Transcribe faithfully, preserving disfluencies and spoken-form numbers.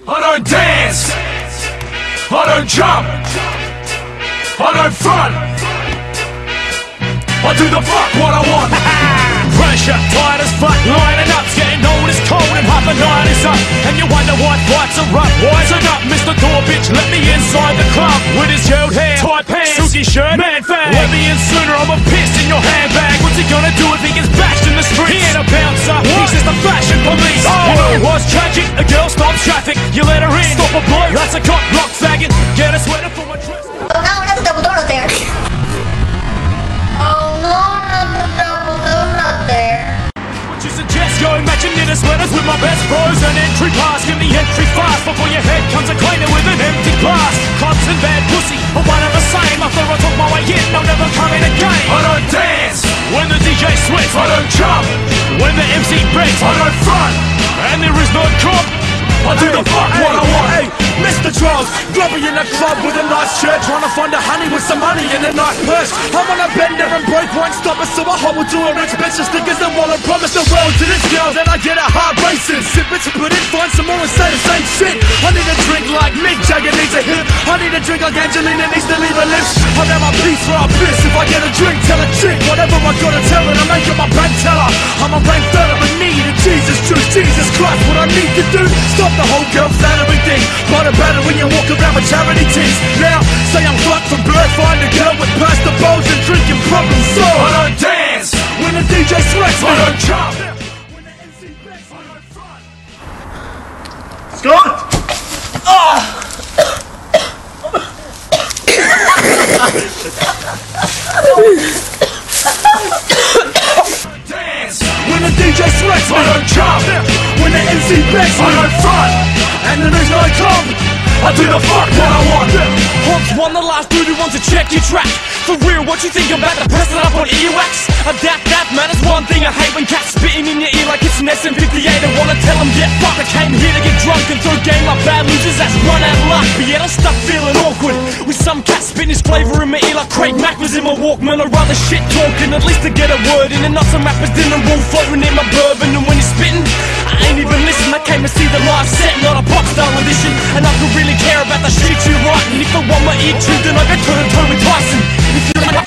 I don't dance, I don't jump, I don't front, I do the fuck what I want. Pressure, tired as fuck, lining up, getting old, it's cold and half a night is up. And you wonder why fights are up. Wisen up, Mister Door bitch, let me inside the club. With his yelled hair, tight pants, silky shirt, man fag. Let me in sooner, I'm a piss in your handbag. What's he gonna do if he gets bashed in the street? He ain't a bouncer, what? He's just the fashion police. Oh. You know it was tragic, a girl stopped traffic. You let her in, stop a bloke, that's a cop block faggot. Get a sweater for my dress. Oh no, not the double donut there. Oh no, not the double donut there. What you suggest? Go matching knitted sweaters with my best bros. An entry pass, give me entry fast before your head comes a cleaner with an empty glass. Cops and bad pussy are one and the same. After I took my way in, I'll never come in again. I don't dance, When the D J sweats, I don't jump, when the M C breaks, I don't front, and there is no cop. I do the fuck what I want. Hey, Mister Charles, grubby in a club with a nice shirt, trying to find a honey with some money in a nice purse. I'm on a bender and break won't stop us, so I hobble to a rich bitch and stickers and wallet, promise the world to this girl. Then I get a heart racing, sip it to put in, find some more and say the same shit. I need a drink like Mick Jagger needs a hit. I need a drink like Angelina needs to leave her lips. I'll have my piece for a piss. If I get a drink, tell a chick whatever I gotta tell her to make it my bank teller. I'm a rank fella in need of Jesus truth. Jesus Christ, what I need to do, stop the whole girl flattering thing. But better when you walk around with charity tees. Now, say I'm fucked from birth, find a girl with pasta bowls and drinking problem solved. I don't dance, When the D J sweats, I don't jump, when the M C begs, I don't front. Scott! dance, When the D J sweats, I don't jump, when the M C begs, I don't front, and there is no come. I do the fuck what I want. Hawks one, the last dude who wants to check your track. For real, what you think about the person up on earwax? Adapt that, man, is one thing I hate when cats spitting in your ear like it's an S M fifty-eight. I wanna tell them, get fucked, I came here to get drunk and throw game like bad losers, that's run out of luck. But yet I'm stuck feeling awkward with some cat spitting his flavour in my ear like Craig Mack was in my Walkman. I'd rather shit talking, at least to get a word in. And not some rappers dinner roll floating in my bourbon. And when he's spitting, I ain't even listen. I came to see the live set, not a pop star audition. And I could really care about the shit you write. And if I want my ear tuned, then I go toe to toe with Tyson. If you like